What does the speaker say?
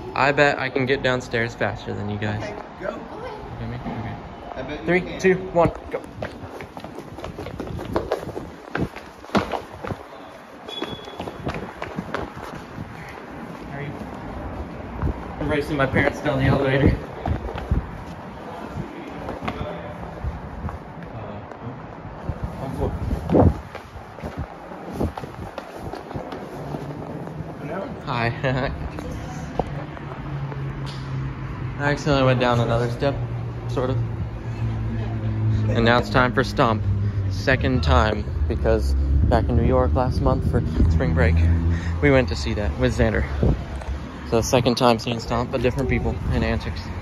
I bet I can get downstairs faster than you guys. Okay, go. Okay, me? Okay. I bet you 3, can. 2, 1, go. How are you? I'm racing my parents down the elevator. On floor. Hi. I accidentally went down another step, sort of. And now it's time for Stomp. Second time, because back in New York last month for spring break, we went to see that with Xander. So second time seeing Stomp, but different people and antics.